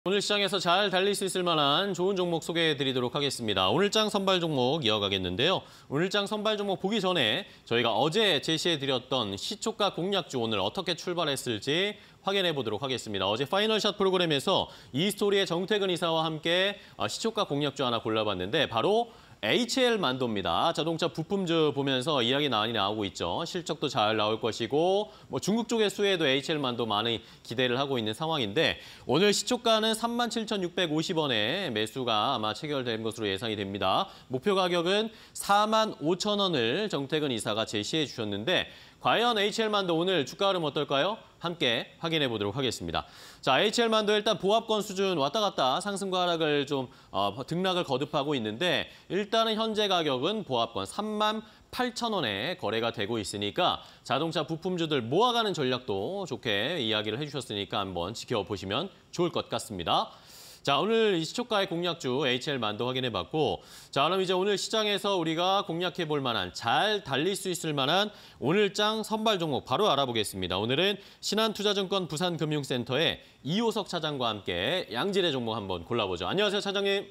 오늘 시장에서 잘 달릴 수 있을 만한 좋은 종목 소개해드리도록 하겠습니다. 오늘장 선발 종목 이어가겠는데요. 오늘장 선발 종목 보기 전에 저희가 어제 제시해드렸던 시초가 공략주 오늘 어떻게 출발했을지 확인해 보도록 하겠습니다. 어제 파이널샷 프로그램에서 이스토리의 정태근 이사와 함께 시초가 공략주 하나 골라봤는데 바로 HL 만도입니다. 자동차 부품주 보면서 이야기 많이 나오고 있죠. 실적도 잘 나올 것이고 중국 쪽의 수혜도 HL 만도 많이 기대를 하고 있는 상황인데 오늘 시초가는 37,650원에 매수가 아마 체결된 것으로 예상이 됩니다. 목표 가격은 45,000원을 정태근 이사가 제시해 주셨는데 과연 HL만도 오늘 주가 흐름 어떨까요? 함께 확인해 보도록 하겠습니다. 자, HL만도 일단 보합권 수준 왔다 갔다 상승과 하락을 좀 등락을 거듭하고 있는데 일단은 현재 가격은 보합권 38,000원에 거래가 되고 있으니까 자동차 부품주들 모아가는 전략도 좋게 이야기를 해주셨으니까 한번 지켜보시면 좋을 것 같습니다. 자, 오늘 이 시초가의 공략주 HL만도 확인해봤고 자, 그럼 이제 오늘 시장에서 우리가 공략해볼 만한 잘 달릴 수 있을 만한 오늘장 선발 종목 바로 알아보겠습니다. 오늘은 신한투자증권 부산금융센터의 이호석 차장과 함께 양질의 종목 한번 골라보죠. 안녕하세요, 차장님.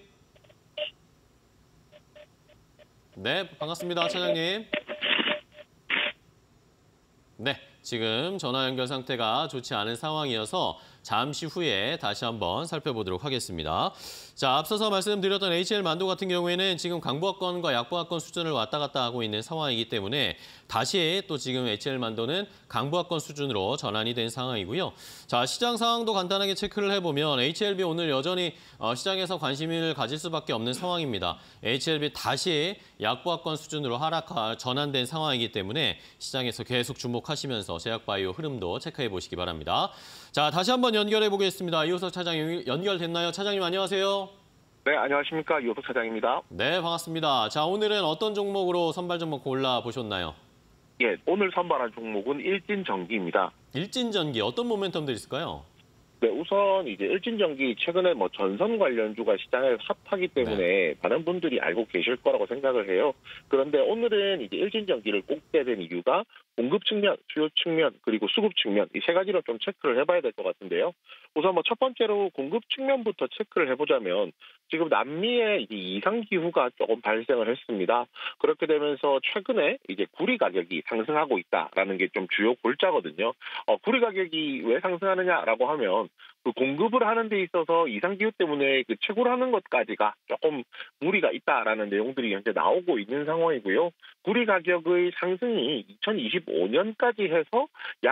네, 반갑습니다, 차장님. 네, 지금 전화 연결 상태가 좋지 않은 상황이어서 잠시 후에 다시 한번 살펴보도록 하겠습니다. 자, 앞서서 말씀드렸던 HL만도 같은 경우에는 지금 강보합권과 약보합권 수준을 왔다 갔다 하고 있는 상황이기 때문에 다시 또 지금 HL만도는 강보합권 수준으로 전환이 된 상황이고요. 자, 시장 상황도 간단하게 체크를 해보면 HLB 오늘 여전히 시장에서 관심을 가질 수밖에 없는 상황입니다. HLB 다시 약보합권 수준으로 전환된 상황이기 때문에 시장에서 계속 주목하시면서 제약바이오 흐름도 체크해 보시기 바랍니다. 자, 다시 한번 연결해 보겠습니다. 이호석 차장님 연결됐나요? 차장님 안녕하세요. 네, 안녕하십니까. 이호석 차장입니다. 네, 반갑습니다. 자, 오늘은 어떤 종목으로 선발 종목 골라보셨나요? 예, 오늘 선발한 종목은 일진전기입니다. 일진전기 어떤 모멘텀들이 있을까요? 네, 우선 이제 일진전기 최근에 전선 관련주가 시장에 핫하기 때문에 많은 분들이 알고 계실 거라고 생각을 해요. 그런데 오늘은 이제 일진전기를 꼽게 된 이유가 공급 측면, 수요 측면, 그리고 수급 측면 이 세 가지로 좀 체크를 해봐야 될 것 같은데요. 우선 첫 번째로 공급 측면부터 체크를 해보자면 지금 남미에 이제 이상 기후가 조금 발생을 했습니다. 그렇게 되면서 최근에 이제 구리 가격이 상승하고 있다라는 게 좀 주요 골자거든요. 구리 가격이 왜 상승하느냐라고 하면 그 공급을 하는 데 있어서 이상 기후 때문에 그 채굴 하는 것까지가 조금 무리가 있다라는 내용들이 현재 나오고 있는 상황이고요. 구리 가격의 상승이 2025년까지 해서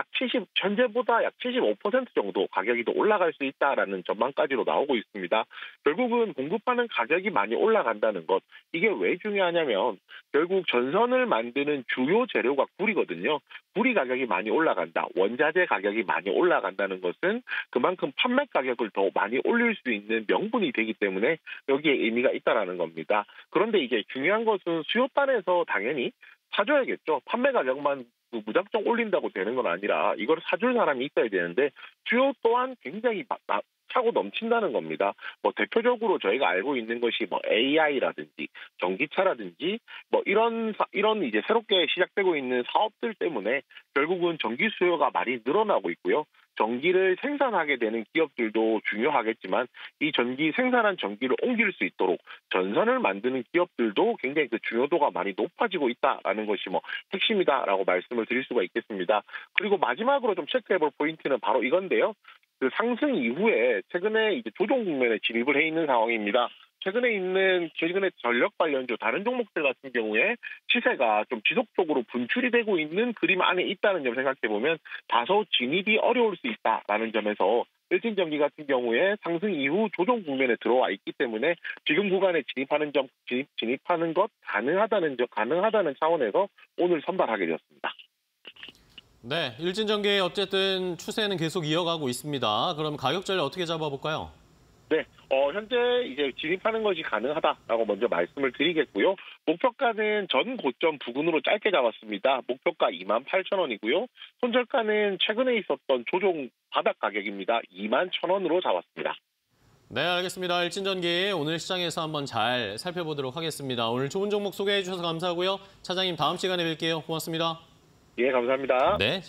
현재보다 약 75% 정도 가격이 더 올라갈 수 있다라는 전망까지로 나오고 있습니다. 결국은 공급하는 가격이 많이 올라간다는 것, 이게 왜 중요하냐면 결국 전선을 만드는 주요 재료가 구리거든요. 구리 가격이 많이 올라간다, 원자재 가격이 많이 올라간다는 것은 그만큼 판매 가격을 더 많이 올릴 수 있는 명분이 되기 때문에 여기에 의미가 있다라는 겁니다. 그런데 이제 중요한 것은 수요단에서 당연히 사줘야겠죠. 판매 가격만 무작정 올린다고 되는 건 아니라 이걸 사줄 사람이 있어야 되는데 수요 또한 굉장히 차고 넘친다는 겁니다. 대표적으로 저희가 알고 있는 것이 AI라든지 전기차라든지 이런 이제 새롭게 시작되고 있는 사업들 때문에 결국은 전기 수요가 많이 늘어나고 있고요. 전기를 생산하게 되는 기업들도 중요하겠지만 이 생산한 전기를 옮길 수 있도록 전선을 만드는 기업들도 굉장히 그 중요도가 많이 높아지고 있다라는 것이 핵심이다라고 말씀을 드릴 수가 있겠습니다. 그리고 마지막으로 좀 체크해볼 포인트는 바로 이건데요. 그 상승 이후에 최근에 이제 조정 국면에 진입을 해 있는 상황입니다. 최근에 전력 관련주 다른 종목들 같은 경우에 시세가 좀 지속적으로 분출이 되고 있는 그림 안에 있다는 점 생각해 보면 다소 진입이 어려울 수 있다라는 점에서 일진전기 같은 경우에 상승 이후 조정 국면에 들어와 있기 때문에 지금 구간에 진입하는 것 가능하다는 차원에서 오늘 선발하게 되었습니다. 네, 일진전기 어쨌든 추세는 계속 이어가고 있습니다. 그럼 가격 전략 어떻게 잡아볼까요? 네, 현재 이제 진입하는 것이 가능하다라고 먼저 말씀을 드리겠고요. 목표가는 전 고점 부근으로 짧게 잡았습니다. 목표가 28,000원이고요. 손절가는 최근에 있었던 조정 바닥 가격입니다. 21,000원으로 잡았습니다. 네, 알겠습니다. 일진전기 오늘 시장에서 한번 잘 살펴보도록 하겠습니다. 오늘 좋은 종목 소개해 주셔서 감사하고요. 차장님 다음 시간에 뵐게요. 고맙습니다. 예, 감사합니다. 네.